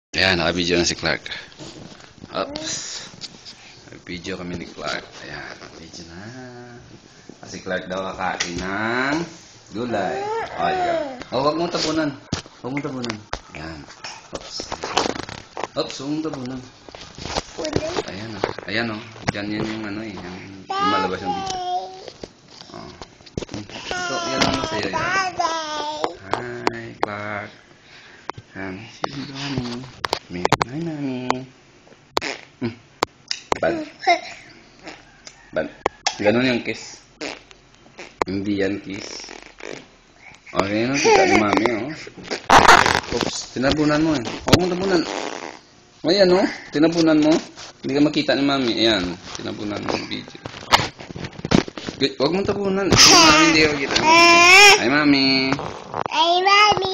Ayan, naka-video na si Clark. Oops. Nag-video kami ni Clark. Ayan, naka-video na. Kasi Clark daw kakain ng gulay. O, ayan. O, huwag mong tabunan. Huwag mong tabunan. Ayan. Oops. Oops, huwag mong tabunan. Ayan o. Ayan o. Diyan yan yung ano eh. Yung lumalabas yung video. O. So, yan ang masaya yan. Hi, Clark. She's mommy. Hi, mommy. Bad. Bad. Ganun yung kiss. Hindi yan kiss. Okay na, kita ni mami, oh. Oops, tinabunan mo eh. Huwag mong tabunan. Ayan, oh. Tinabunan mo. Hindi ka makita ni mami. Ayan, tinabunan mo yung video. Huwag mong tabunan. Mami, hindi ka makita. Hi, mami. Hi, mami.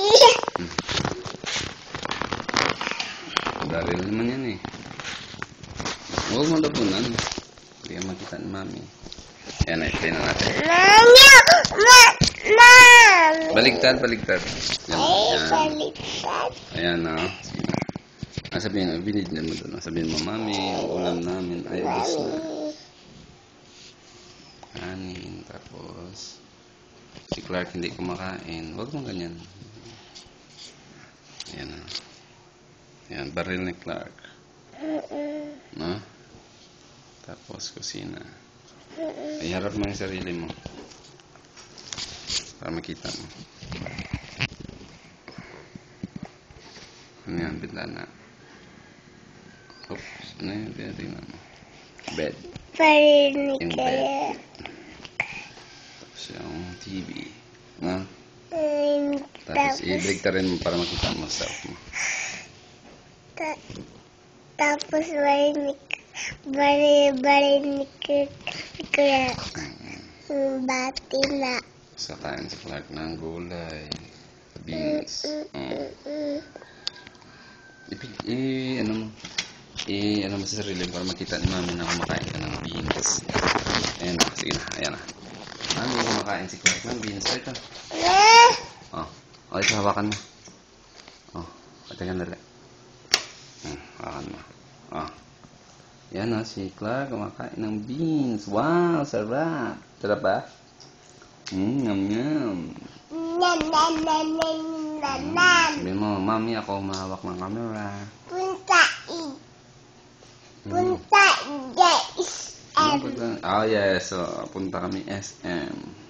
Daril naman yan eh. Huwag mong tabunan. Hindi ka makita ni mami. Ayan, na-explain na natin. Baligtad, baligtad. Yan, yan. Baliktad. Ayan na. Sabihin, binigyan mo doon. Sabihin mo, mami, ang ulam namin ay ubos na. Kanin, tapos si Clark hindi kumakain. Huwag mo ganyan. Ayan na. Ayan, baril ni Clark. No? Tapos kusina. Ay, harap mo yung sarili mo. Para makita mo. Ano yan, bintana. Oops, ano yun, tinatingnan mo. Bed. Parinig Yung ka. bed. Tapos yung TV. No? Tapos i-break ta rin mo para makita mo stuff mo. Tapos barinig ka. Bati na. Sakain si Clark ng gulay. Beans. Ano mo sa sarili para makita ni mami na kumakain ka ng beans. Ayan na, sige na, ayan na. Mami, kumakain si Clark ng beans. Ito. Ito, hawakan mo. Patagan dali. Hawakan mo. Yan na, si Clark kumakain ng beans. Wow, sarap. Sarap ba? Yum, yum. Sabi mo, mami, ako mahawak ng camera. Punta guys. Yes. So, punta kami SM.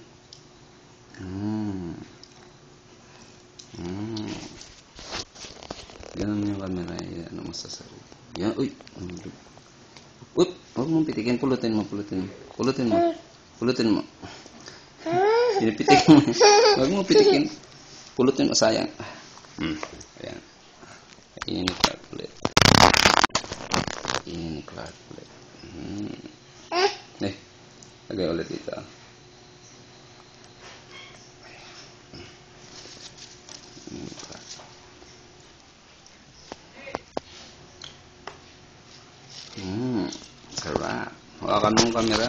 Ganun mo yung camera. Ano mo sa sarili. Yan. Uy. Huwag mong pitikin. Pulutin mo. Pulutin mo. Pinipitik mo. Huwag mong pitikin. Pulutin mo. Sayang. Ayan. Kainin ni Clark ulit. Lagay ulit dito. Sarap. Hawakan mo ang camera.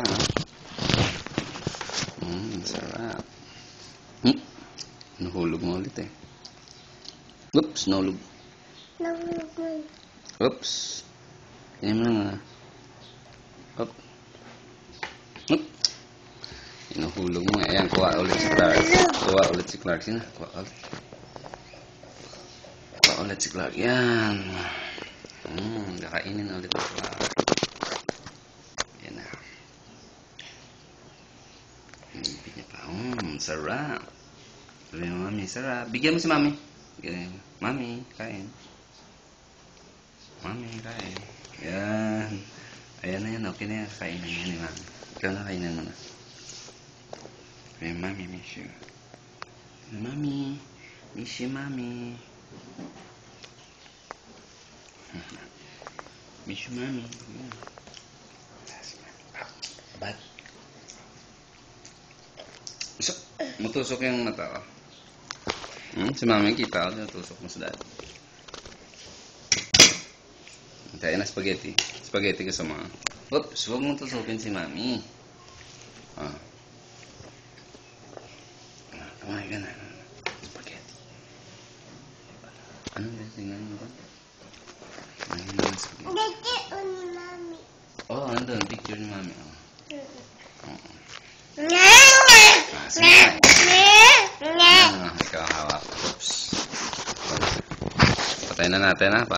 Sarap. Nahulog mo ulit eh. Oops, nahulog. Oops. Yan mo lang Oop. Inuhulog mo. Ayan, kuha ulit si Clark. Sino? Kuha ulit si Clark. Yan. Kakainin ulit si Clark. Yan na. Bigyan pa. Sarap. Sabi mo, mami, sarap. Bigyan mo si mami. Mami, kain. Mami, kain. Yan. Ayan na yan. Okay na yan. Kainin yan ni mami. Ikaw na kainin mo na. Okay, mami, miss you. Mami, miss you, mami. Miss you, mami. Bad. So, matusok yung mata ko. Si mami, kita ko. Natusok mo sa dad. Kaya na spaghetti. Spaghetti ka sa mga. Oops, huwag mong tusukin si mami. Kumain ka na. Spaghetti. Ano yung tingnan mo ba? doon, picture ni mami. Oh. Nga. Ah, sige. Nga. Ikaw hawak. Oops. Patay na natin ha.